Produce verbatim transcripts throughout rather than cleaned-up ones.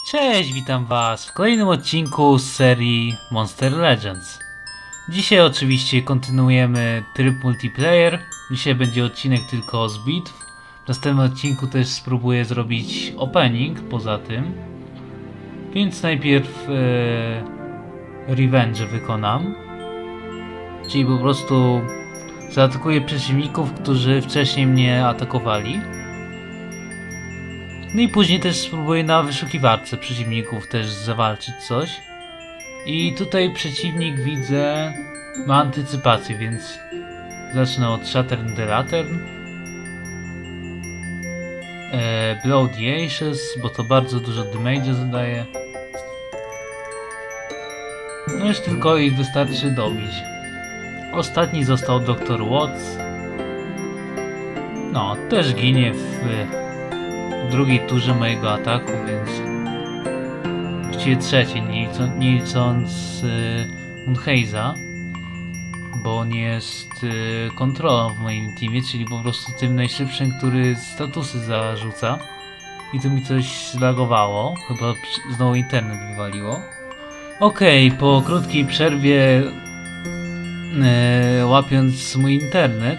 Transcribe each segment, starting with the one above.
Cześć, witam was w kolejnym odcinku z serii Monster Legends. Dzisiaj oczywiście kontynuujemy tryb multiplayer. Dzisiaj będzie odcinek tylko z bitw. W następnym odcinku też spróbuję zrobić opening poza tym. Więc najpierw e, revenge wykonam. Czyli po prostu zaatakuję przeciwników, którzy wcześniej mnie atakowali. No i później też spróbuję na wyszukiwarce przeciwników też zawalczyć coś. I tutaj przeciwnik widzę ma antycypację, więc zacznę od Shattern the Lantern. E, Blow the Ashes, bo to bardzo dużo damage zadaje. No już tylko ich wystarczy dobić. Ostatni został doktor Watts. No, też ginie w drugiej turze mojego ataku, więc właściwie trzeciej, nie, licząc, nie licząc yy, Unheiza, bo on jest yy, kontrolą w moim teamie, czyli po prostu tym najszybszym, który statusy zarzuca. I to mi coś zlagowało, chyba znowu internet wywaliło. Okej, okay, po krótkiej przerwie yy, łapiąc mój internet,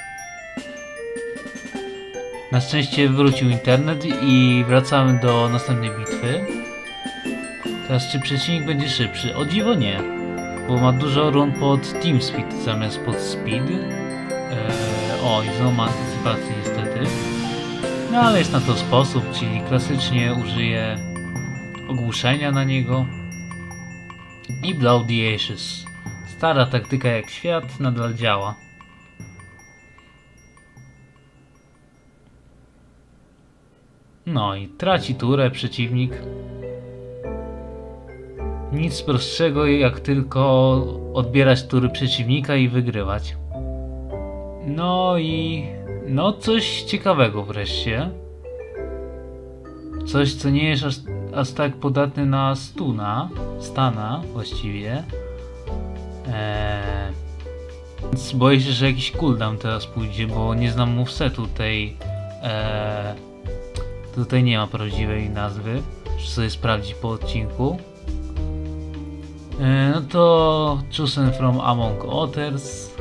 na szczęście wrócił internet i wracamy do następnej bitwy. Teraz czy przeciwnik będzie szybszy? O dziwo nie, bo ma dużo run pod team speed zamiast pod speed. Eee, o, i znowu ma antycypację niestety. No ale jest na to sposób, czyli klasycznie użyję ogłuszenia na niego. I Blow the Ashes. Stara taktyka jak świat, nadal działa. No i traci turę przeciwnik. Nic prostszego jak tylko odbierać tury przeciwnika i wygrywać. No i... no coś ciekawego wreszcie. Coś co nie jest aż, aż tak podatny na stuna. Stana właściwie. Eee... Więc boję się, że jakiś cooldown teraz pójdzie, bo nie znam movesetu tej... Eee... Tutaj nie ma prawdziwej nazwy, muszę sobie sprawdzić po odcinku. E, no to Chosen from Among Others.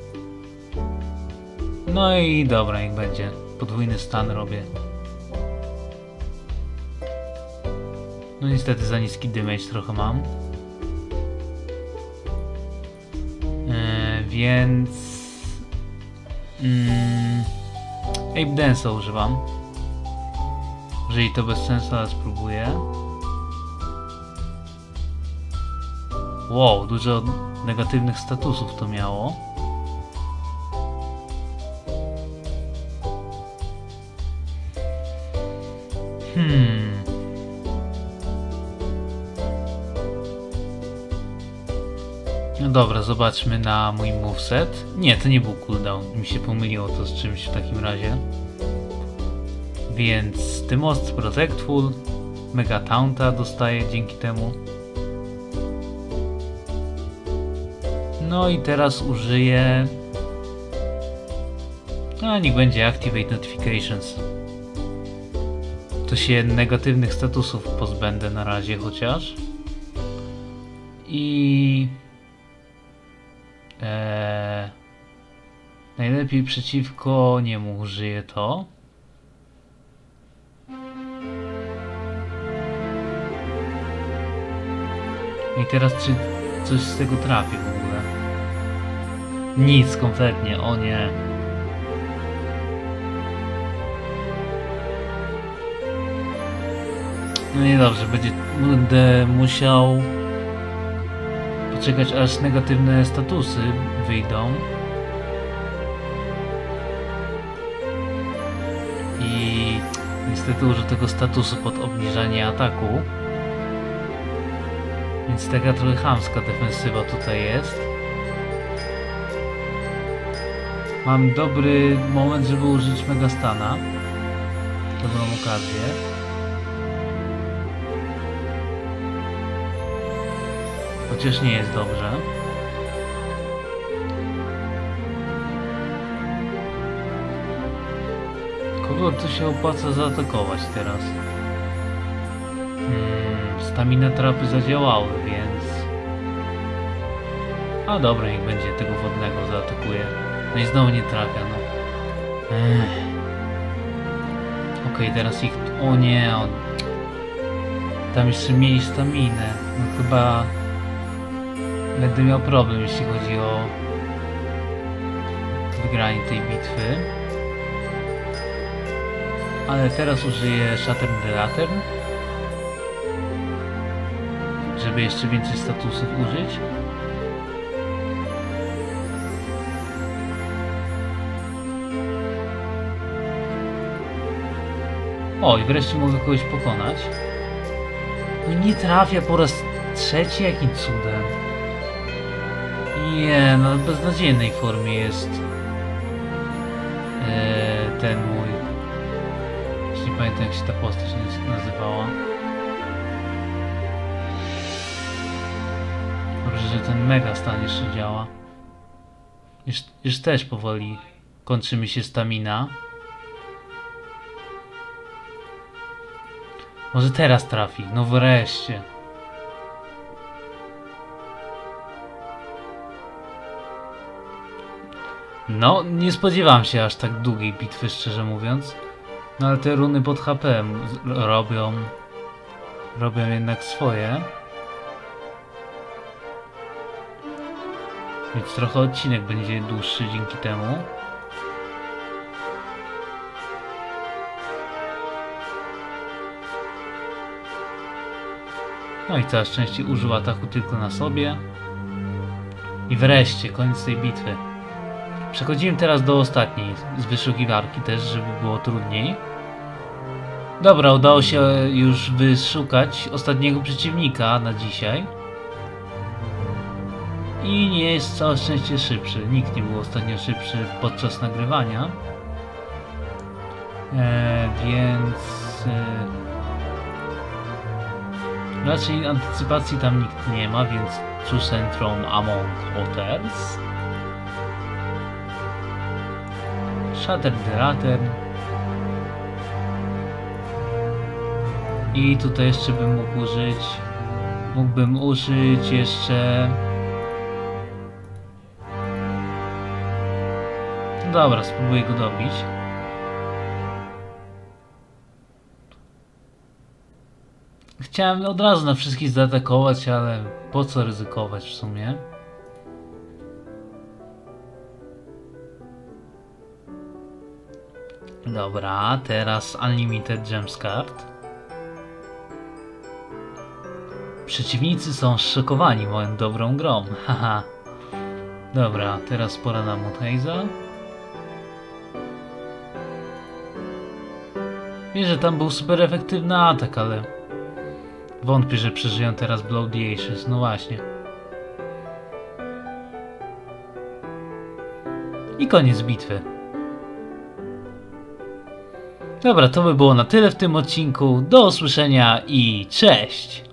No i dobra, niech będzie. Podwójny stan robię. No niestety za niski damage trochę mam. E, więc... Mm, Ape Dance'a używam. Jeżeli to bez sensu, ale spróbuję. Wow, dużo negatywnych statusów to miało. Hmm. No dobra, zobaczmy na mój moveset. Nie, to nie był cooldown. Mi się pomyliło to z czymś w takim razie. Więc The Most Protectful, Mega Taunta dostaję dzięki temu. No i teraz użyję... a niech będzie Activate Notifications. To się negatywnych statusów pozbędę na razie chociaż. I... Eee... najlepiej przeciwko niemu użyję to. I teraz czy coś z tego trafi w ogóle? Nic kompletnie, o nie. No niedobrze, będzie, będę musiał poczekać aż negatywne statusy wyjdą. I niestety użyję tego statusu pod obniżanie ataku. Więc taka trochę chamska defensywa tutaj jest. Mam dobry moment, żeby użyć Megastana. Dobrą okazję. Chociaż nie jest dobrze. Kogo to się opłaca zaatakować teraz? Hmm. stamina trapy zadziałały, więc... A dobra, niech będzie, tego wodnego zaatakuje. No i znowu nie trafia, no. Ech. Okej, okay, teraz ich... O nie, on... Tam jeszcze mieli staminę. No chyba... Będę miał problem, jeśli chodzi o... wygranie tej bitwy. Ale teraz użyję Shattered the Lantern, żeby jeszcze więcej statusów użyć. O, i wreszcie mogę kogoś pokonać. No nie trafia po raz trzeci, jakim cudem. Nie, no w beznadziejnej formie jest eee, ten mój. Już nie pamiętam, jak się ta postać nazywała. Dobrze, że ten mega stan jeszcze działa. Już, już też powoli kończy mi się stamina. Może teraz trafi, no wreszcie. No, nie spodziewam się aż tak długiej bitwy, szczerze mówiąc. No ale te runy pod H P robią... Robią jednak swoje. Więc trochę odcinek będzie dłuższy dzięki temu. No i całe szczęście użył ataku tylko na sobie. I wreszcie, koniec tej bitwy. Przechodzimy teraz do ostatniej z wyszukiwarki też, żeby było trudniej. Dobra, udało się już wyszukać ostatniego przeciwnika na dzisiaj. I nie jest całe szczęście szybszy. Nikt nie był ostatnio szybszy podczas nagrywania. Eee, więc... E... Raczej antycypacji tam nikt nie ma, więc choose from among others. Shattered the Lantern. I tutaj jeszcze bym mógł użyć... Mógłbym użyć jeszcze... Dobra, spróbuję go dobić. Chciałem od razu na wszystkich zaatakować, ale po co ryzykować w sumie? Dobra, teraz Unlimited Gems Card. Przeciwnicy są zszokowani moją dobrą grą, haha. Dobra, teraz pora na Mudhaysa. Wiem, że tam był super efektywny atak, ale wątpię, że przeżyją teraz Blow the Ashes, no właśnie. I koniec bitwy. Dobra, to by było na tyle w tym odcinku. Do usłyszenia i cześć!